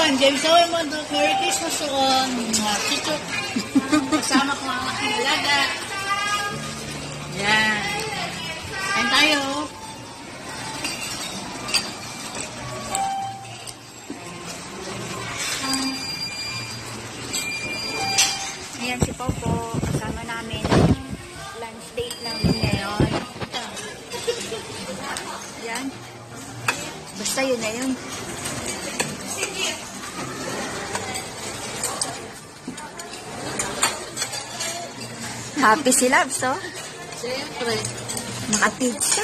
James, away mo doon. Merry Christmas ko. Chuchuk. Kasama ko ang aking alaga. Yan. Kain tayo. Ayan si Popo. Kasama namin. Lunch date namin ngayon. Yan. Basta yun na yun. Happy si Labs, oh. Siyempre. Naka-pizza.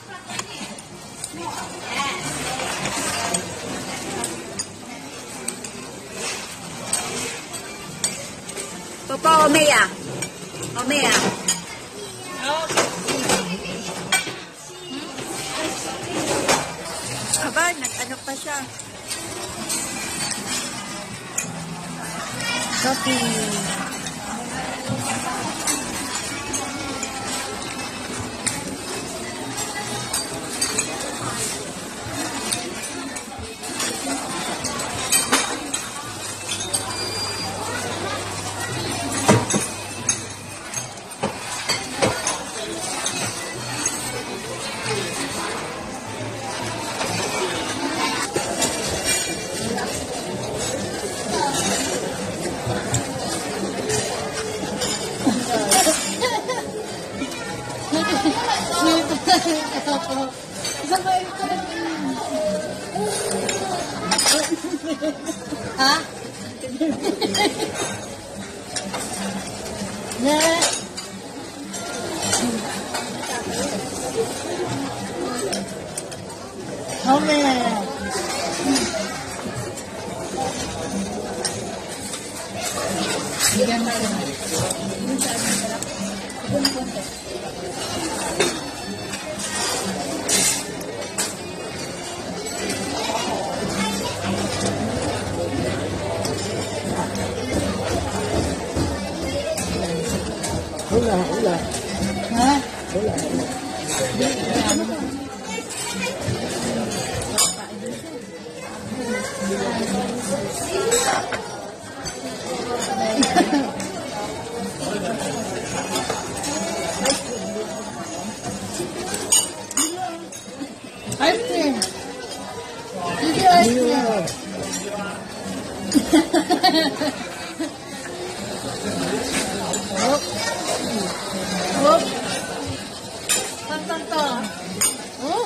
Popo, Omea. Omea. Aba, nag-ano pa siya. Sophie. Ha? Yeah. Homer. Hola, hola. Ha? Hola. Ice cream. Did you ice cream? Oh. Oh. Tantanta. Oh.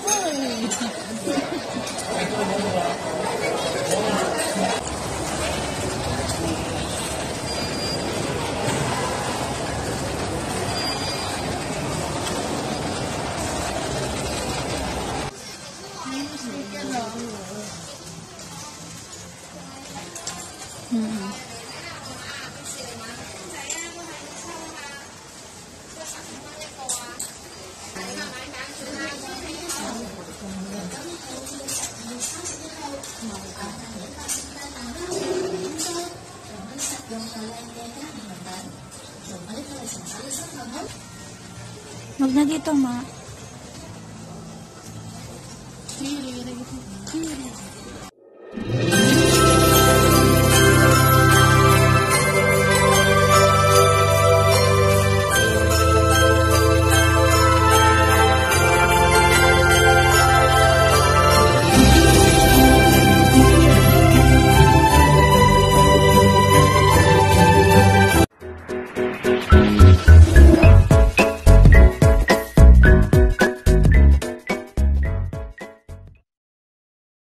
Huwag na dito, ma. Kiri,